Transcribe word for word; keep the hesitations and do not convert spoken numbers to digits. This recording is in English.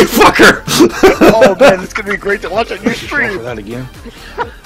fucker! Oh man, it's gonna be great to watch on your stream. For that again.